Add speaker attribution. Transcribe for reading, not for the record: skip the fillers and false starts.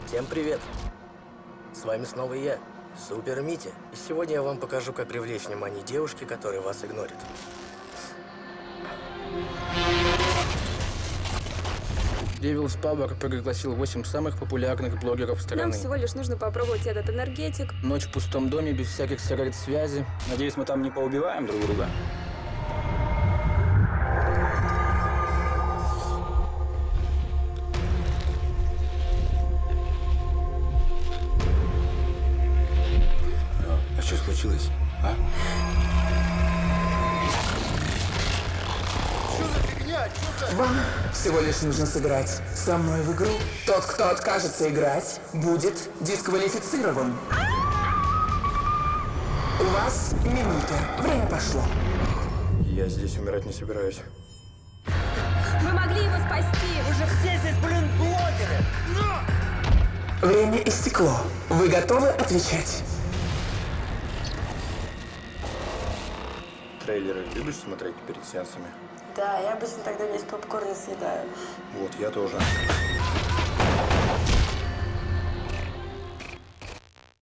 Speaker 1: Всем привет! С вами снова я, Супер Митя. И сегодня я вам покажу, как привлечь внимание девушки, которая вас игнорит.
Speaker 2: Devil's Power пригласил 8 самых популярных блогеров страны.
Speaker 3: Нам всего лишь нужно попробовать этот энергетик.
Speaker 2: Ночь в пустом доме, без всяких сигарет связи.
Speaker 4: Надеюсь, мы там не поубиваем друг друга.
Speaker 5: А что случилось, а?
Speaker 6: Вам всего лишь нужно сыграть со мной в игру. Тот, кто откажется играть, будет дисквалифицирован. У вас минута. Время пошло.
Speaker 1: Я здесь умирать не собираюсь.
Speaker 3: Вы могли его спасти!
Speaker 6: Время истекло. Вы готовы отвечать?
Speaker 1: Трейлеры любишь смотреть перед сеансами?
Speaker 7: Да, я обычно тогда весь попкорн съедаю.
Speaker 1: Вот, я тоже.